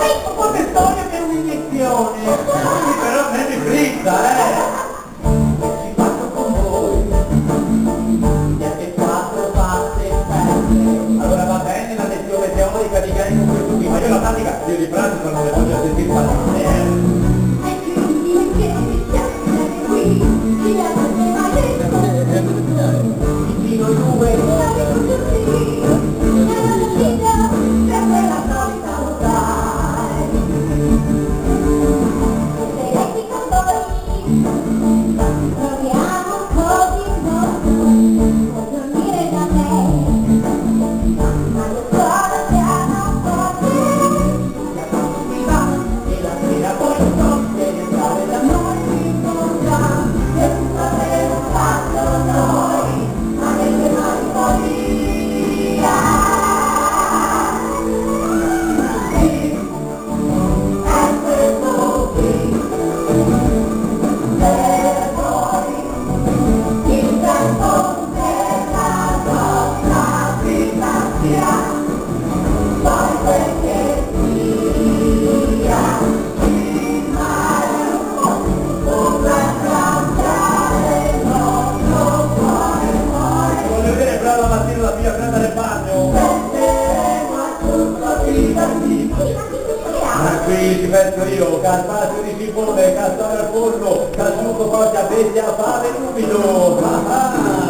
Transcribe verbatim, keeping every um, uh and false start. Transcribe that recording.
Come storia per un'iniezione! Sì, però me mi frizza, eh! Ci faccio con voi, perché quattro passe perde. Allora va bene la lezione teorica di Gani con questo qui, ma io la pratica, io di pratica non le voglio sentire parlare. Vicino i due, qui ci penso io, carpaccio di cipone, cassare al forno, casciuto poi a bestia a fare umido.